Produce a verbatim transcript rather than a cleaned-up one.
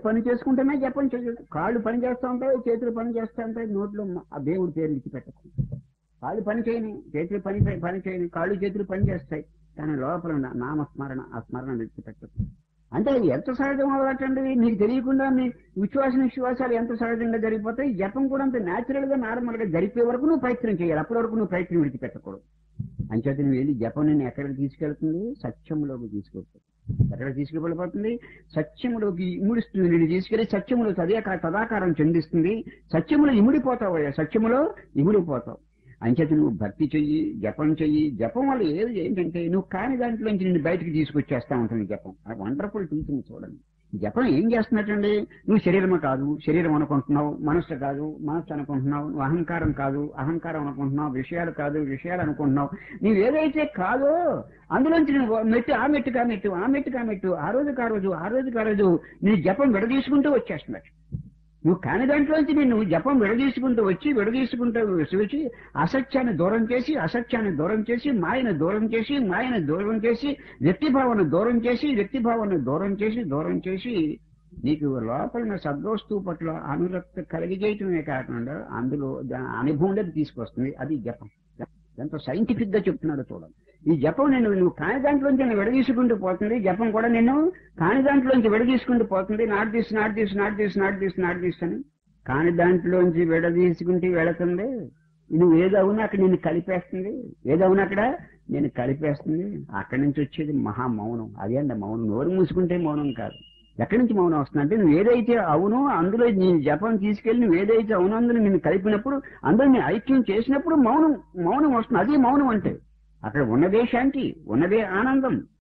పని చేసుకుంటేనే జపం చేయదు. కాళ్ళు పని చేస్తూ ఉంటాయి, చేతులు పని చేస్తూ ఉంటాయి, నోట్లో ఆ దేవుడి పేరు విడిచిపెట్టకు. కాళ్ళు పని చేయని, చేతులు పని పని చేయని, కాళ్ళు చేతులు పని చేస్తాయి, కానీ లోపల ఉన్న నామస్మరణ ఆ స్మరణ విడిచిపెట్టకు. అంటే ఎంత సహజం అవ్వటండి, నీకు తెలియకుండా నీ విశ్వాస నిశ్వాసాలు ఎంత సహజంగా జరిగిపోతాయి. జపం కూడా అంత న్యాచురల్ గా నార్మల్ గా జరిపే వరకు నువ్వు ప్రయత్నం చేయాలి. అప్పటి వరకు నువ్వు ప్రయత్నం విడిచిపెట్టకూడదు. అంచేత నువ్వు వెళ్ళి జపం నేను ఎక్కడికి తీసుకెళ్తుంది, సత్యంలోకి తీసుకెళ్తుంది. ఎక్కడ తీసుకువెళ్ళిపోతుంది, సత్యములోకి ఇముడిస్తుంది. నేను తీసుకెళ్లి సత్యములో తదే తదాకారం చెందిస్తుంది. సత్యములో ఇముడిపోతావు, సత్యములో ఇముడిపోతావు. అంచేత నువ్వు భక్తి చెయ్యి, జపం చెయ్యి. జపం వల్ల ఏది ఏంటంటే నువ్వు కాని దాంట్లోంచి నిన్ను బయటకు తీసుకొచ్చేస్తా ఉంటుంది జపం. వండర్ఫుల్ టీచింగ్ చూడండి. జపం ఏం చేస్తున్నట్టండి, నువ్వు శరీరము కాదు శరీరం అనుకుంటున్నావు, మనస్సు కాదు మనస్సు అనుకుంటున్నావు, నువ్వు అహంకారం కాదు అహంకారం అనుకుంటున్నావు, విషయాలు కాదు విషయాలు అనుకుంటున్నావు. నువ్వు ఏదైతే కాదో అందులోంచి నువ్వు మెట్టు ఆ మెట్టుకు ఆ మెట్టు ఆ మెట్టుకు ఆ మెట్టు ఆ రోజుకు ఆ రోజు ఆ రోజుకు ఆ రోజు నీ జపం విడదీసుకుంటూ వచ్చేస్తున్నట్టు. నువ్వు కాని దాంట్లోంచి నేను జపం విడదీసుకుంటూ వచ్చి విడదీసుకుంటూ వచ్చి అసత్యాన్ని దూరం చేసి అసత్యాన్ని దూరం చేసి మాయను దూరం చేసి మాయను దూరం చేసి వ్యక్తిభావాన్ని దూరం చేసి వ్యక్తిభావాన్ని దూరం చేసి దూరం చేసి నీకు లోపల సద్వస్తువు పట్ల అనురక్తి కలిగజేయటమే కాకుండా అందులో అనుభవంలోకి తీసుకొస్తుంది. అది జపం. ఎంతో సైంటిఫిక్ గా చెప్తున్నాడు చూడండి. ఈ జపం నేను నువ్వు కాని దాంట్లోంచి నేను విడదీసుకుంటూ పోతుంది. జపం కూడా నేను కాని దాంట్లోంచి విడదీసుకుంటూ పోతుంది. నాటు తీసి నాటు తీసి నాటు తీసి నాటు తీసి నాటు తీస్తాను. కాని దాంట్లోంచి విడదీసుకుంటూ వెళుతుంది. నువ్వు ఏదవునా అక్కడ నేను కలిపేస్తుంది. ఏదవునా అక్కడ నేను కలిపేస్తుంది. అక్కడి నుంచి వచ్చేది మహా మౌనం. అదే అండి మౌనం. నోరు మూసుకుంటే మౌనం కాదు. ఎక్కడి నుంచి మౌనం వస్తుంది అంటే నువ్వు ఏదైతే అవునో అందులో నీ జపం తీసుకెళ్లి నువ్వు ఏదైతే అవునో అందులో నేను కలిపినప్పుడు అందులో నీ ఐక్యం చేసినప్పుడు మౌనం మౌనం వస్తుంది. అది మౌనం అంటే అక్కడ ఉన్నదే శాంతి, ఉన్నదే ఆనందం.